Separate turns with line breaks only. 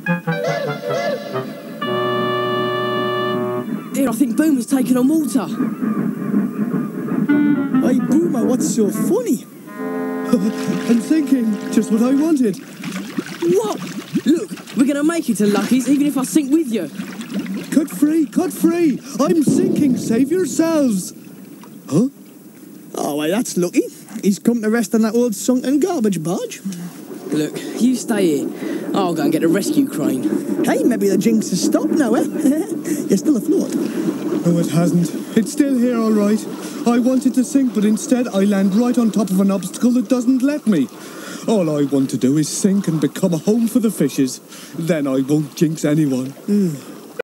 Dear, I think Boomer's taken on water.
Hey, Boomer, what's so funny?
I'm sinking. Just what I wanted.
What? Look, we're going to make it to Lucky's even if I sink with you.
Cut free, cut free. I'm sinking. Save yourselves. Huh?
Oh, well, that's lucky. He's come to rest on that old sunken garbage barge.
Look, you stay here. I'll go and get the rescue crane.
Hey, maybe the jinx has stopped now, eh? You're still afloat.
No, it hasn't. It's still here, all right. I wanted to sink, but instead I land right on top of an obstacle that doesn't let me. All I want to do is sink and become a home for the fishes. Then I won't jinx anyone.